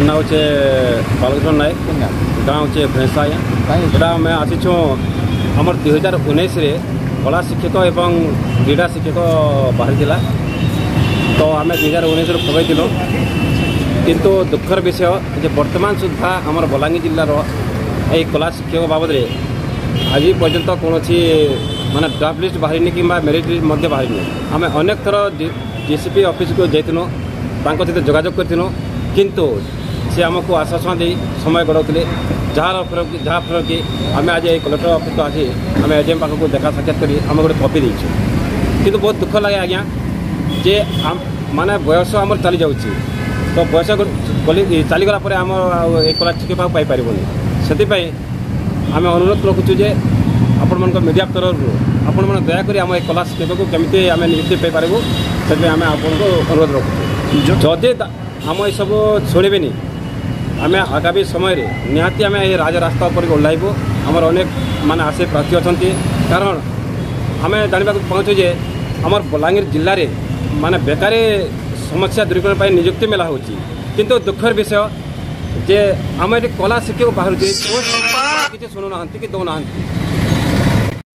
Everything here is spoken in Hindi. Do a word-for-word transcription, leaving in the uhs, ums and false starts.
ना हे बालकृष्ण नायक गाँव हे भैंसा यहाँ आम आसीचु आमर दुई हजार उन्नीस कला शिक्षक एवं क्रीड़ा शिक्षक बाहरी तो आम दुई हजार उन्नीस पकईलु किंतु दुखर विषय जे वर्तमान सुधा आमर बलांगीर जिलार ये कला शिक्षक बाबद आज पर्यंत कौन माने ड्राफ्ट लिस्ट बाहरी कि मेरिट लिस्ट बाहरी आम अनेक थर डीसीपी ऑफिस को जाइनु सहित जोगाजोग करूँ किंतु से आमको आश्वासन दे समय गड़ाते जहाँ जहाँ फल कि आम आज ये कलेक्टर ऑफिस को आसी आम एडीएम पाख को देखा साक्षात कर आम गोटे कॉपी देचु किंतु बहुत दुख लगे आज्ञा जे माने बयस आम चली जाऊँगी तो बयस चलीगला आम ये कला शिक्षक पाइपर से आम अनुरोध रखुचु जे आपण मन मीडिया तरफ आपण मैंने दयाकोरी आम कला शिक्षक को केमी आम नियुक्ति पाइबू से आम आपको अनुरोध रखुचु जदि आम ये सब शुणवे आम आगामी समय निहाती आम ये राजरास्ता पर ओह्लू आमर अनेक माने आसे प्रार्थी अच्छा कारण आम जानवा पाचु जे आमर बलांगीर जिले में माने बेकारी समस्या दूरीकरण नियुक्ति मेला हो किंतु दुखर विषय जे आम ये कला शिक्षक बाहर किसी शुणुना कि दौना